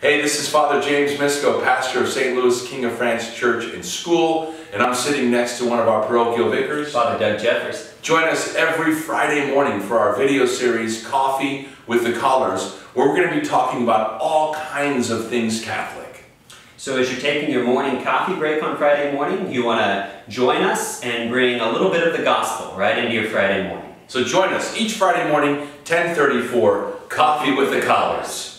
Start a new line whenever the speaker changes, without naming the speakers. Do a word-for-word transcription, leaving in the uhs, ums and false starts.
Hey, this is Father James Misko, pastor of Saint Louis King of France Church and School, and I'm sitting next to one of our parochial vicars,
Father Doug Jeffers.
Join us every Friday morning for our video series, Coffee with the Collars, where we're going to be talking about all kinds of things Catholic.
So as you're taking your morning coffee break on Friday morning, you want to join us and bring a little bit of the gospel right into your Friday morning.
So join us each Friday morning, ten thirty for Coffee with the Collars.